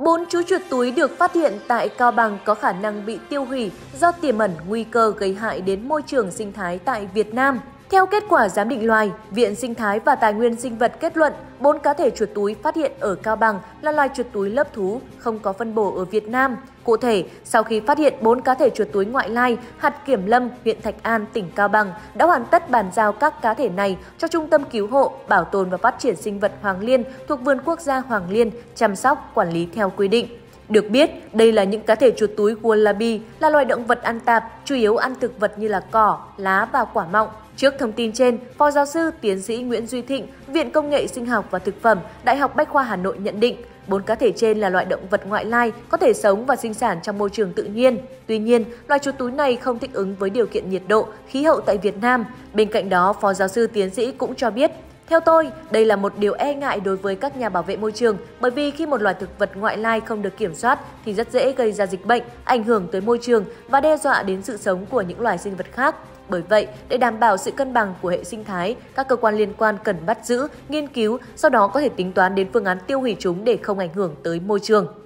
4 chú chuột túi được phát hiện tại Cao Bằng có khả năng bị tiêu hủy do tiềm ẩn nguy cơ gây hại đến môi trường sinh thái tại Việt Nam. Theo kết quả giám định loài, Viện Sinh thái và Tài nguyên Sinh vật kết luận 4 cá thể chuột túi phát hiện ở Cao Bằng là loài chuột túi lớp thú, không có phân bổ ở Việt Nam. Cụ thể, sau khi phát hiện 4 cá thể chuột túi ngoại lai, hạt kiểm lâm huyện Thạch An, tỉnh Cao Bằng đã hoàn tất bàn giao các cá thể này cho Trung tâm Cứu hộ, Bảo tồn và Phát triển Sinh vật Hoàng Liên thuộc Vườn Quốc gia Hoàng Liên chăm sóc, quản lý theo quy định. Được biết, đây là những cá thể chuột túi wallaby, là loài động vật ăn tạp, chủ yếu ăn thực vật như là cỏ, lá và quả mọng. Trước thông tin trên, Phó Giáo sư Tiến sĩ Nguyễn Duy Thịnh, Viện Công nghệ Sinh học và Thực phẩm, Đại học Bách khoa Hà Nội nhận định, 4 cá thể trên là loại động vật ngoại lai có thể sống và sinh sản trong môi trường tự nhiên. Tuy nhiên, loài chuột túi này không thích ứng với điều kiện nhiệt độ, khí hậu tại Việt Nam. Bên cạnh đó, Phó Giáo sư Tiến sĩ cũng cho biết, theo tôi, đây là một điều e ngại đối với các nhà bảo vệ môi trường, bởi vì khi một loài thực vật ngoại lai không được kiểm soát thì rất dễ gây ra dịch bệnh, ảnh hưởng tới môi trường và đe dọa đến sự sống của những loài sinh vật khác. Bởi vậy, để đảm bảo sự cân bằng của hệ sinh thái, các cơ quan liên quan cần bắt giữ, nghiên cứu, sau đó có thể tính toán đến phương án tiêu hủy chúng để không ảnh hưởng tới môi trường.